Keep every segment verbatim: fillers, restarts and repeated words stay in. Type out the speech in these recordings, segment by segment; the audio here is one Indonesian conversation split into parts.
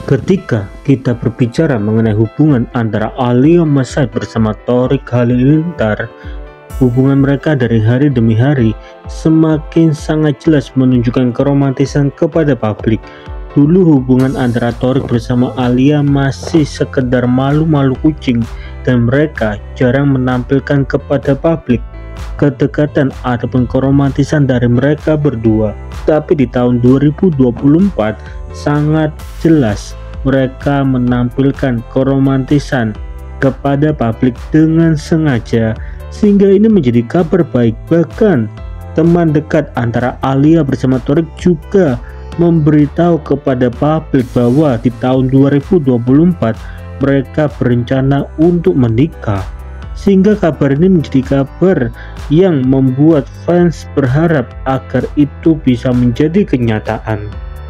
Ketika kita berbicara mengenai hubungan antara Alia Mas Said bersama Thorik Halilintar, hubungan mereka dari hari demi hari semakin sangat jelas menunjukkan keromantisan kepada publik. Dulu hubungan antara Thorik bersama Alia masih sekedar malu-malu kucing dan mereka jarang menampilkan kepada publik kedekatan ataupun keromantisan dari mereka berdua. Tapi di tahun dua ribu dua puluh empat sangat jelas mereka menampilkan keromantisan kepada publik dengan sengaja, sehingga ini menjadi kabar baik. Bahkan teman dekat antara Alia bersama Thorik juga memberitahu kepada publik bahwa di tahun dua ribu dua puluh empat mereka berencana untuk menikah, sehingga kabar ini menjadi kabar yang membuat fans berharap agar itu bisa menjadi kenyataan.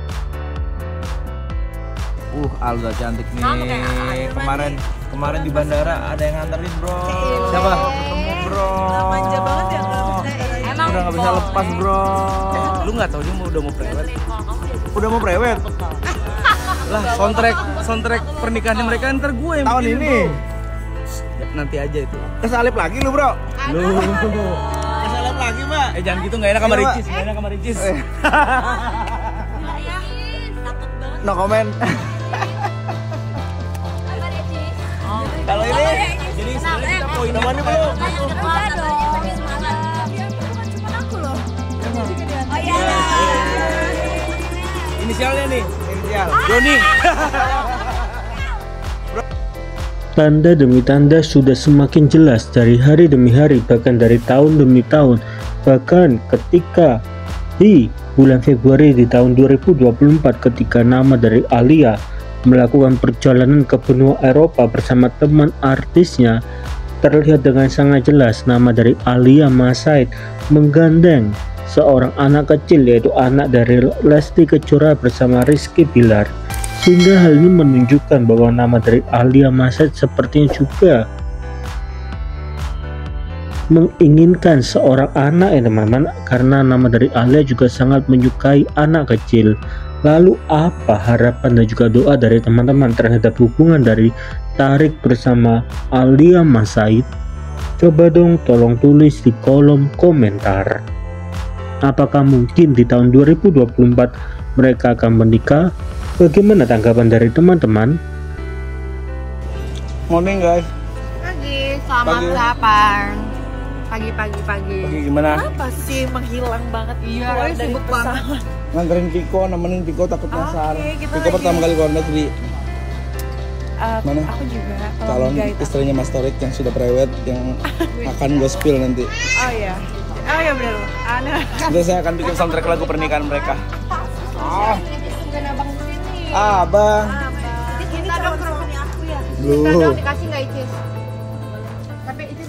Uh, Alda cantik nih. Kemarin kemarin di bandara ada yang nganterin, bro. Siapa? Ketemu, bro. Manja banget ya kalau Emang udah nggak bisa lepas, bro. Lu nggak tahu dia mau udah mau prewed? Udah mau prewed? Lah, soundtrack soundtrack pernikahannya mereka ntar gue yang tahun ini. Bro. Nanti aja itu. Kesalip lagi lu, bro. Lu. Kesalip lagi, Mbak. Eh jangan gitu, nggak enak sama Ricis, nggak enak sama Ricis. No comment. Kalau ini jadi sebenarnya kita poin namanya belum. Oh iya. Inisialnya nih, inisial Joni. Tanda demi tanda sudah semakin jelas dari hari demi hari, bahkan dari tahun demi tahun. Bahkan ketika di bulan Februari di tahun dua ribu dua puluh empat, ketika nama dari Alia melakukan perjalanan ke benua Eropa bersama teman artisnya, terlihat dengan sangat jelas nama dari Alia Mas Said menggandeng seorang anak kecil, yaitu anak dari Lesti Kejora bersama Rizky Bilar, sehingga hal ini menunjukkan bahwa nama dari Alia Mas Said sepertinya juga menginginkan seorang anak ya teman-teman, karena nama dari Alia juga sangat menyukai anak kecil. Lalu apa harapan dan juga doa dari teman-teman terhadap hubungan dari Thorik bersama Alia Mas Said? Coba dong tolong tulis di kolom komentar. Apakah mungkin di tahun dua ribu dua puluh empat mereka akan menikah? Bagaimana tanggapan dari teman-teman? Morning guys. Pagi, selamat Pagi. sarapan. Pagi pagi pagi. Pagi gimana? Apa sih menghilang banget? Iya, Keluar dari sibuk pesawat. Nganterin Piko, nemenin Piko takut Oke, nyasar. kita Piko lagi- pertama kali keluar negeri. Uh, Mana? Aku juga. Kalau Calon menggait aku. istrinya Mas Thorik yang sudah prewed, yang akan gue spill nanti. Oh iya. Oh iya benar. Ana. Nanti saya akan bikin soundtrack lagu pernikahan mereka. Oh. Abang di sini. Ah, bang. Kita dong kerupuknya aku ya. Belum. Kita dong dikasih nggak Icis? Tapi Icis